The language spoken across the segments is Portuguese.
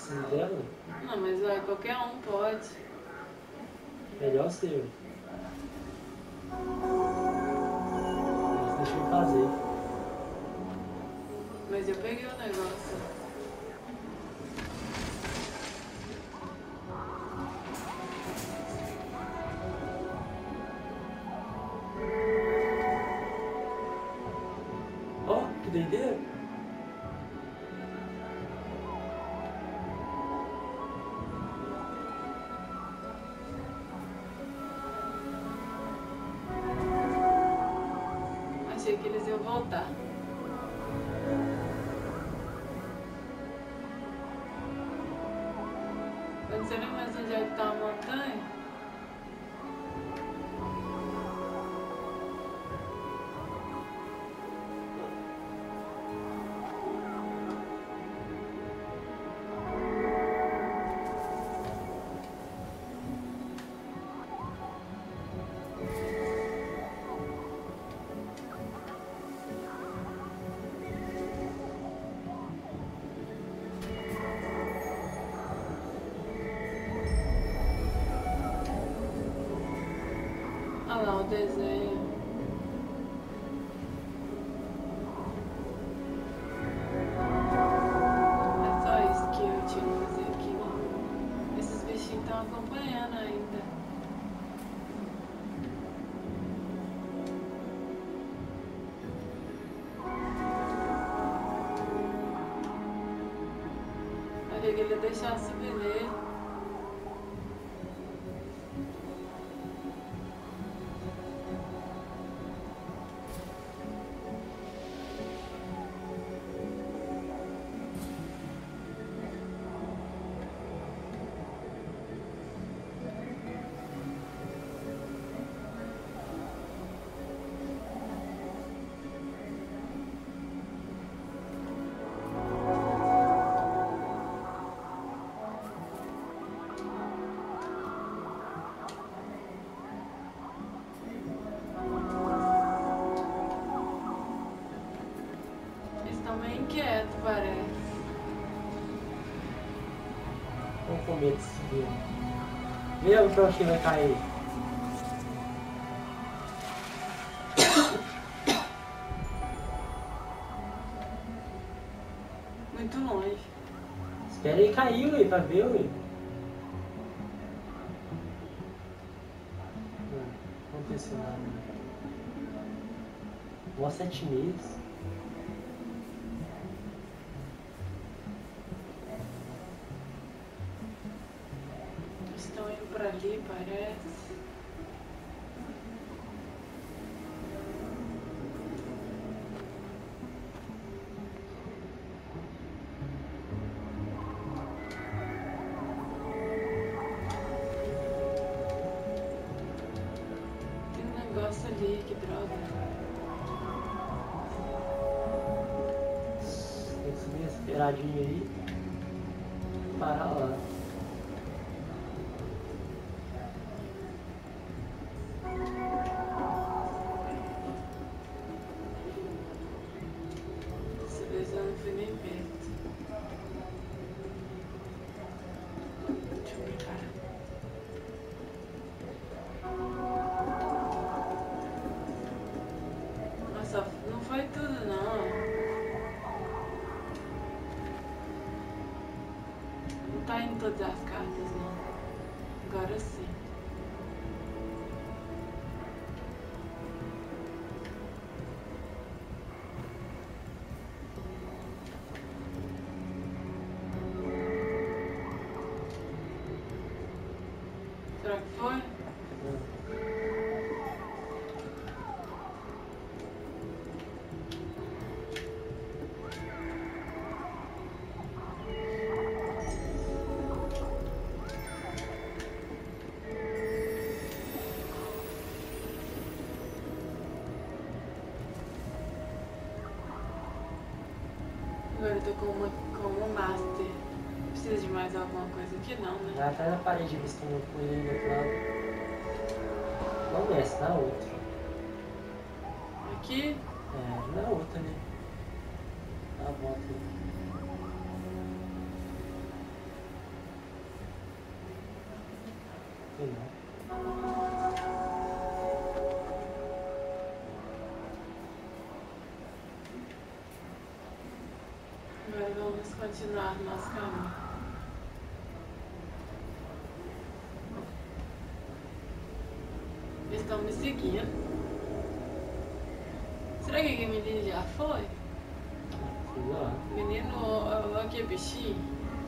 precisa dela? Não, mas vai, qualquer um pode. Melhor o seu. Mas deixa eu fazer. Mas eu peguei o negócio. Ó, que doideira. Achei que eles iam voltar. Eu não sei nem mais onde é que tá a montanha. Olha lá o desenho. É só isso que eu tinha que fazer aqui, né? Esses bichinhos estão acompanhando ainda. Olha que ele ia deixar subir nele. Eles estão meio inquietos, parece. Vamos com medo de subir. Vê pra onde vai cair. Muito longe. Espera aí cair, ué, pra ver, ué. Não aconteceu nada. Mó 7 meses. Estão indo pra ali, parece. Tem um negócio ali, que droga. Tem que subir esperadinho aí. Parar lá. Dessa vez eu não fui nem perto. Deixa eu preparar. Nossa, não foi tudo não. Não tá indo todas as cartas não. Agora sim. Será que foi? Agora eu tô com uma master. Precisa de mais alguma coisa aqui? Não, né? Vai atrás da parede, ver se tem uma coisa aí do outro lado. Não nessa, na outra. Aqui? É, na outra, né? Dá a volta aí. que não. Agora vamos continuar nosso caminho. Eles estão me seguindo. Será que aquele menino já foi? Sei lá. Menino, aqui é bichinho.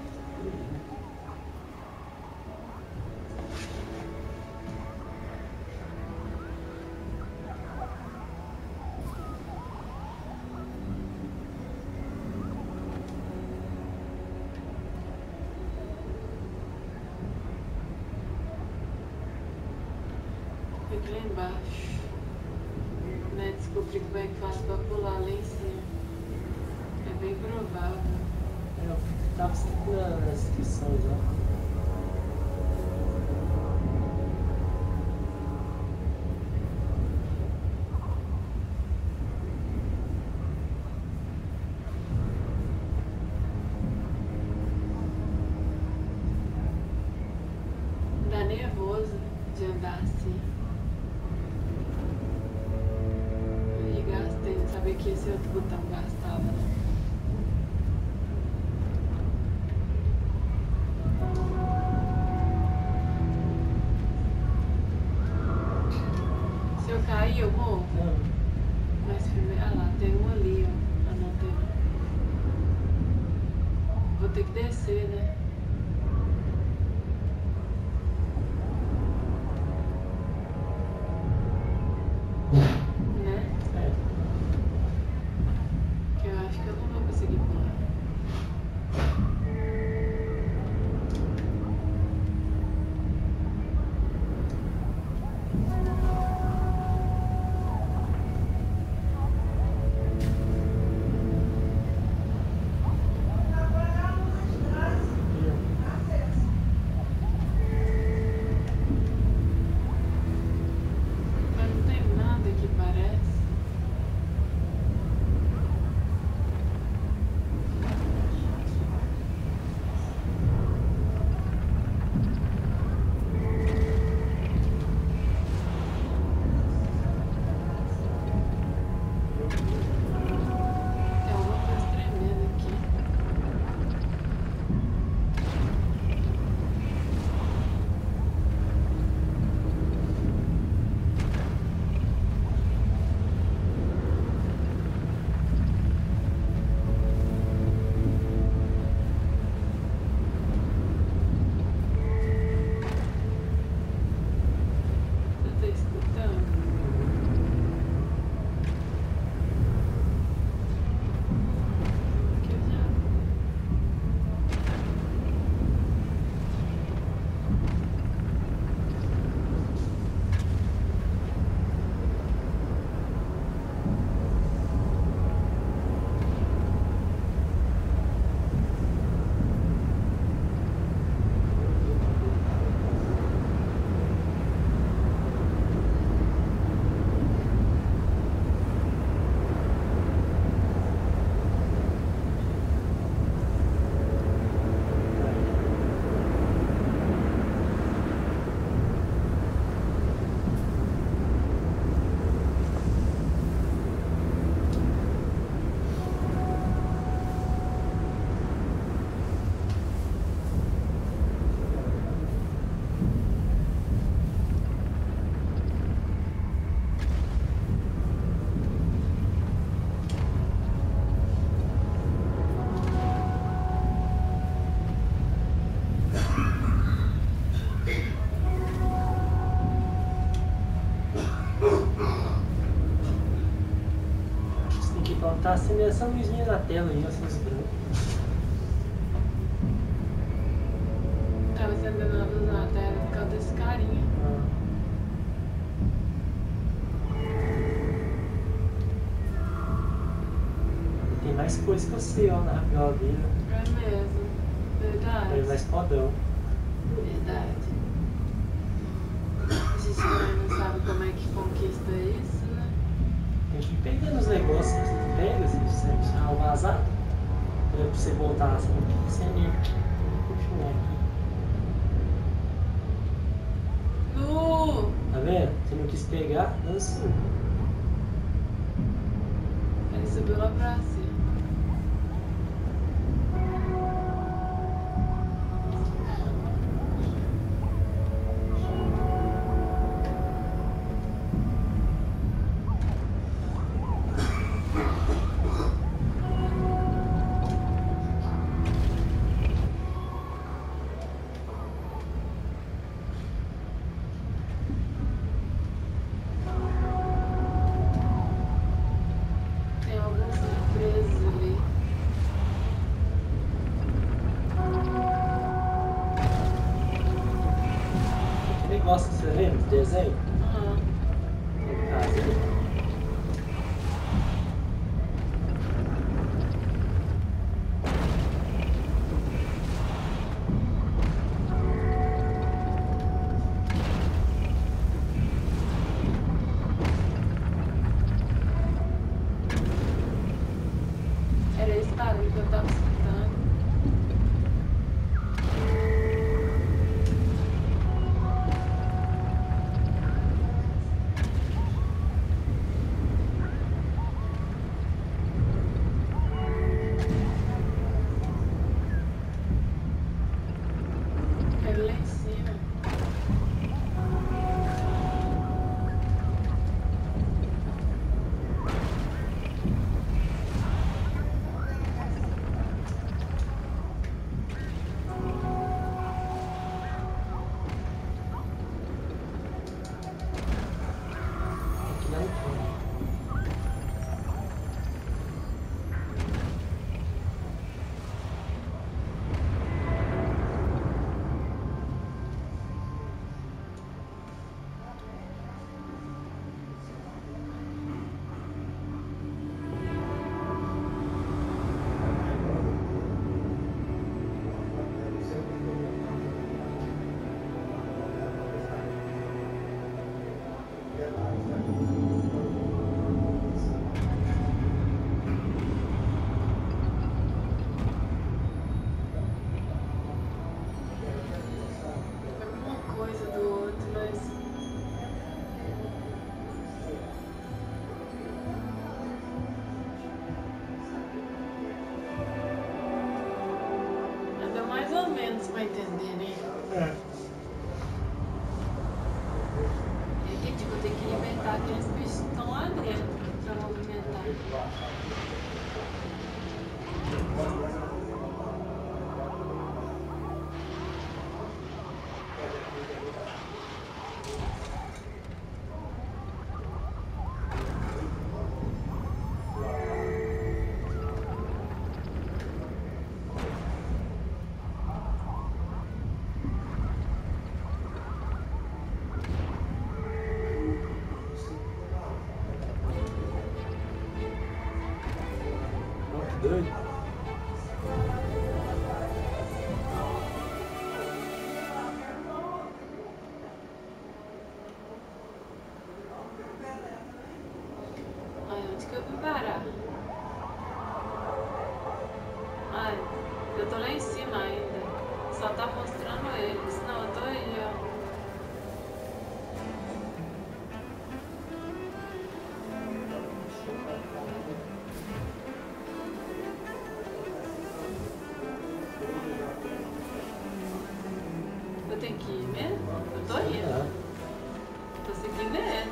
Fica lá embaixo. Né? Descobrir como é que faz pra pular lá em cima. É bem provável. Eu tava segurando as inscrições, ó. Dá nervoso de andar assim. E gastei, não sabia que esse outro botão gastava, né? Se eu cair, eu morro. Não, Mas primeiro. Ah lá, tem um ali, ó. Anotei. Vou ter que descer, né? Né? é. Que eu acho que eu não vou conseguir pular. Mas não tem nada que parece. Tem alguma coisa tremenda aqui. Você tá escutando? Que já. Você tem que botar assim essa luzinha na tela aí, assim, esse branco. Tava acendendo a luz na tela por causa desse carinha. Ah. Tem mais coisa que eu sei, ó, na rapiola dele. É mesmo. Verdade. Ele é mais fodão. Verdade. A gente não sabe como é que conquista isso, né? Tem que ir pegando os negócios, você pega, você deixar vazado, pra você voltar assim, você mesmo. Continuar aqui. cá, no sul. Ele subiu lá pra cima. Tem alguns presos ali. Que negócio que você lembra do desenho? Aham. No caso, ele- Era esse barulho que eu tava escutando. Era lá em cima. aqui não tem. Alguma coisa do outro, mas. Deu mais ou menos pra entender, né? É. É que tipo, tem que libertar aqueles bichos que estão lá dentro pra movimentar. Ó, que doido. Ai, onde que eu vim parar? Ai, eu tô lá em cima ainda. Só tá mostrando eles. Não, eu tô aí, ó. Eu tenho que ir mesmo? Eu tô indo. É. Tô seguindo ele.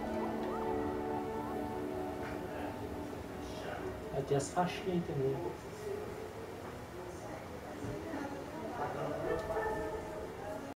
Vai ter as faixinhas aí também.